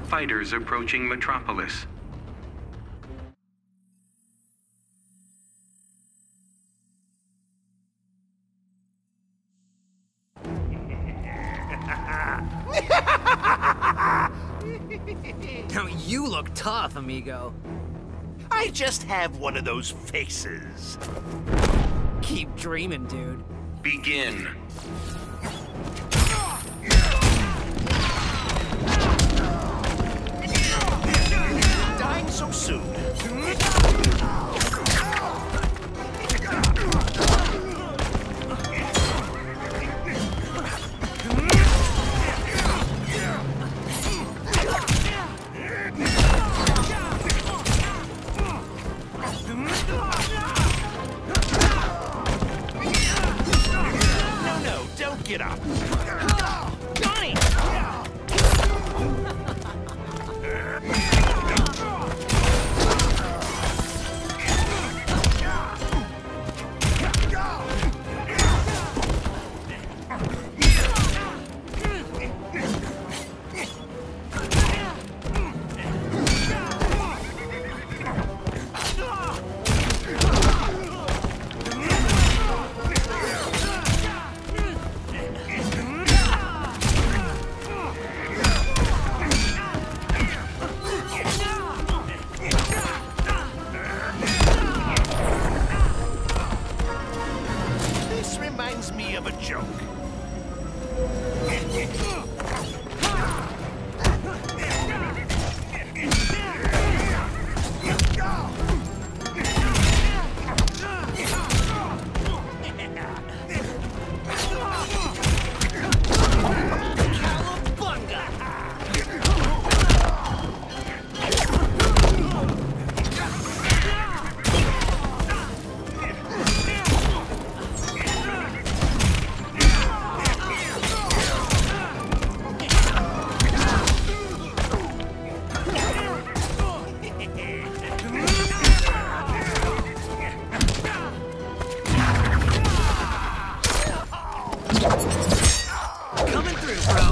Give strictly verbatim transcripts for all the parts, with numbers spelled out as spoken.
Fighters approaching Metropolis. Now you look tough, amigo. I just have one of those faces. Keep dreaming, dude. Begin. Dying so soon. No, no, don't get up. Johnny! This reminds me of a joke. Coming through, bro.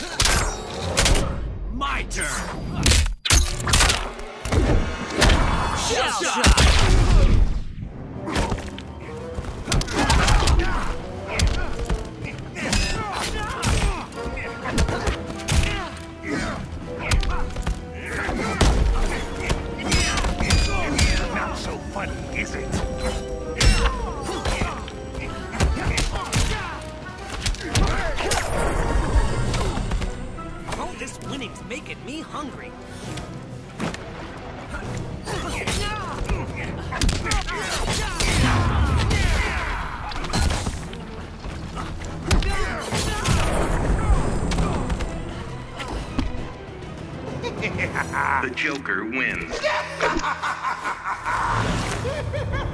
My turn. Shell shot. Not so funny, is it? All this winning's making me hungry. The Joker wins.